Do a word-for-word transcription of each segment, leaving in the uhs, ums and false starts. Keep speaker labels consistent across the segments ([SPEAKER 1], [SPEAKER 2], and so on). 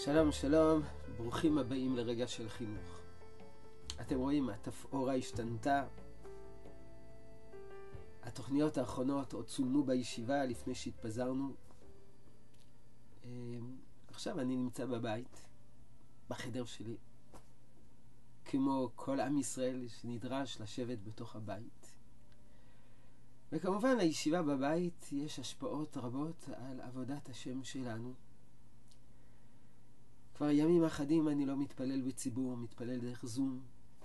[SPEAKER 1] שלום שלום, ברוכים הבאים לרגע של חינוך. אתם רואים, התפאורה השתנתה. התוכניות האחרונות עוד צולמו בישיבה לפני שהתפזרנו. עכשיו אני נמצא בבית, בחדר שלי, כמו כל עם ישראל שנדרש לשבת בתוך הבית. וכמובן לישיבה בבית יש השפעות רבות על עבודת השם שלנו. כבר ימים אחדים אני לא מתפלל בציבור, מתפלל דרך זום.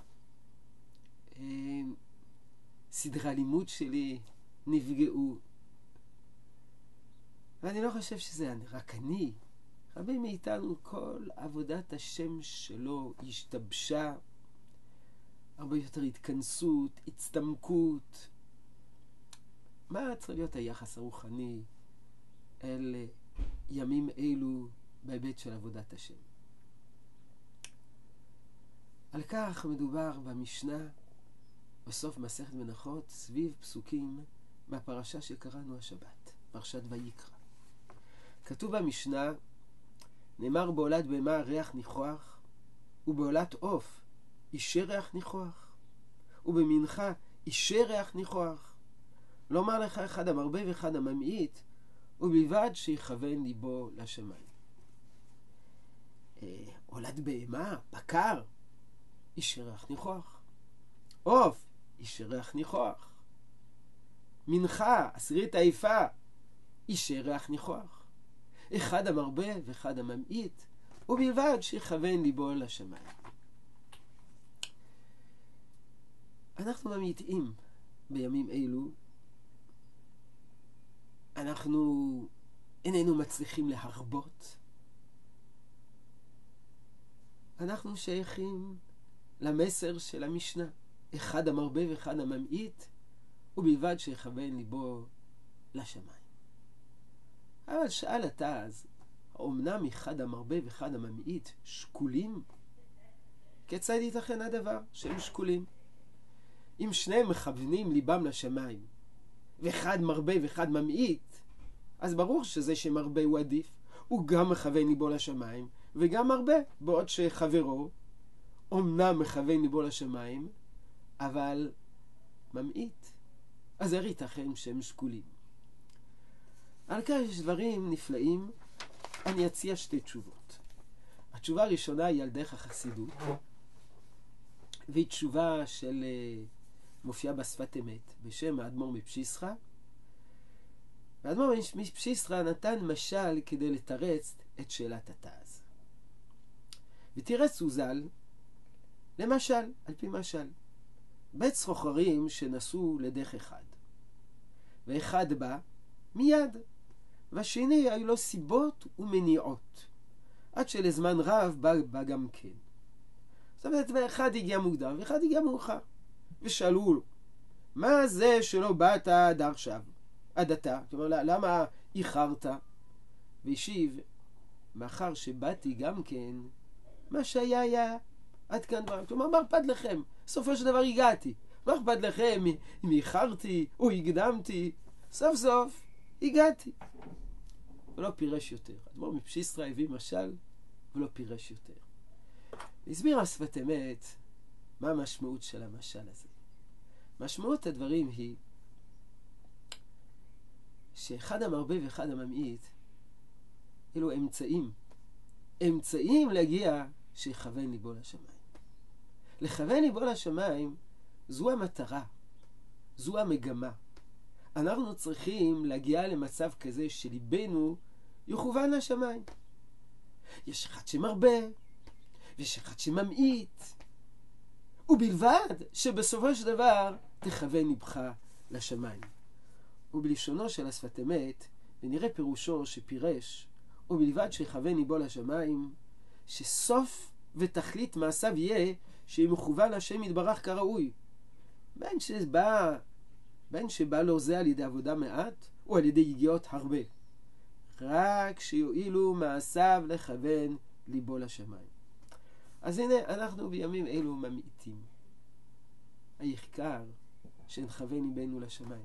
[SPEAKER 1] סדרי הלימוד שלי נפגעו. ואני לא חושב שזה רק אני. רבים מאיתנו, כל עבודת השם שלו השתבשה. הרבה יותר התכנסות, הצטמקות. מה צריך להיות היחס הרוחני אל ימים אלו בהיבט של עבודת השם? על כך מדובר במשנה בסוף מסכת מנחות סביב פסוקים מהפרשה שקראנו השבת, פרשת ויקרא. כתוב במשנה, נאמר בהולת בהמה ריח ניחוח, ובהולת עוף אישר ריח ניחוח, ובמנחה אישר ריח ניחוח. לומר לך אחד המרבה ואחד הממעיט, ובלבד שיכוון ליבו לשמיים. הולת בהמה, בקר, אישר ריח ניחוח. עוף, אישר ריח ניחוח. מנחה, עשירית העיפה, אישר ריח ניחוח. אחד המרבה ואחד הממעיט, ובלבד שיכוון ליבו לשמיים. אנחנו ממעיטים בימים אלו. אנחנו איננו מצליחים להרבות. אנחנו שייכים למסר של המשנה. אחד המרבה ואחד הממעיט, ובלבד שיכוון ליבו לשמיים. אבל שאל אתה אז, האומנם אחד המרבה ואחד הממעיט שקולים? כיצד ייתכן הדבר שהם שקולים? אם שניהם מכוונים ליבם לשמיים, ואחד מרבה ואחד ממעיט, אז ברור שזה שמרבה הוא עדיף. הוא גם מכוון ליבו לשמיים, וגם מרבה, בעוד שחברו אומנם מכוון ליבו לשמיים, אבל ממעיט. אז איך ייתכן שהם שקולים? על כך יש דברים נפלאים. אני אציע שתי תשובות. התשובה הראשונה היא על דרך החסידות, והיא תשובה של מופיעה בשפת אמת בשם האדמו"ר מפשיסחה. והאדמו"ר מפשיסחה נתן משל כדי לתרץ את שאלת התז. ותרץ הוא ז"ל למשל, על פי משל, בית סוחרים שנסעו לדרך אחד, ואחד בא מיד, והשני היו לו סיבות ומניעות, עד שלזמן רב בא, בא גם כן. זאת אומרת, אחד הגיע מוקדם ואחד הגיע מאוחר, ושאלו לו, מה זה שלא באת עד עכשיו, עד עתה? כלומר, למה איחרת? והשיב, מאחר שבאתי גם כן, מה שהיה היה עד כאן דבר. כלומר, מה אכפת לכם? סופו של דבר הגעתי. מה אכפת לכם אם איחרתי או הקדמתי? סוף סוף הגעתי. ולא פירש יותר. אדמו"ר מפשיסחה הביא משל ולא פירש יותר. הסביר השפת אמת מה המשמעות של המשל הזה. משמעות הדברים היא שאחד המרבה ואחד הממעיט אלו אמצעים. אמצעים להגיע שיכוון ליבו לשמיים. לכוון ליבו לשמיים זו המטרה, זו המגמה. אנחנו צריכים להגיע למצב כזה שליבנו יכוון לשמיים. יש אחד שמרבה, ויש אחד שממעיט, ובלבד שבסופו של דבר תכוון ליבך לשמיים. ובלשונו של השפת אמת, ונראה פירושו שפירש, ובלבד שיכוון ליבו לשמיים, שסוף ותכלית מעשיו יהיה שמכוון השם יתברך כראוי. בין שבא, בין שבא לו זה על ידי עבודה מעט, או על ידי יגיעות הרבה. רק שיועילו מעשיו לכוון ליבו לשמיים. אז הנה, אנחנו בימים אלו ממעיטים. העיקר שנכוון ליבנו לשמיים.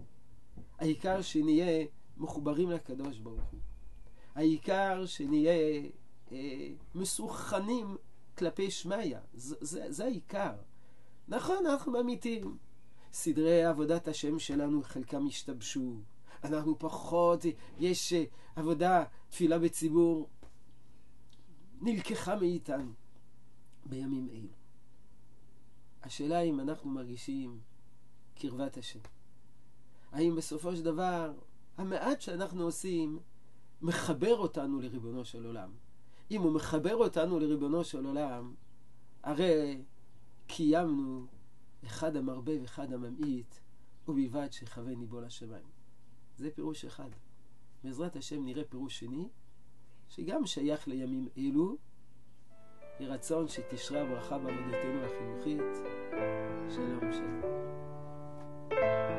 [SPEAKER 1] העיקר שנהיה מחוברים לקדוש ברוך הוא. העיקר שנהיה אה, מסוכנים כלפי שמיה. זה, זה, זה העיקר. נכון, אנחנו מאמיתים. סדרי עבודת השם שלנו חלקם השתבשו. אנחנו פחות, יש עבודה, תפילה בציבור, נלקחה מאיתנו בימים אלו. השאלה אם אנחנו מרגישים קרבת השם. האם בסופו של דבר המעט שאנחנו עושים מחבר אותנו לריבונו של עולם. אם הוא מחבר אותנו לריבונו של עולם, הרי קיימנו אחד המרבה ואחד הממעיט, ובלבד שיכוון ליבו לשמיים. זה פירוש אחד. בעזרת השם נראה פירוש שני, שגם שייך לימים אלו, יהי רצון שתשרה ברכה בעבודתנו החינוכית. שלום שלום.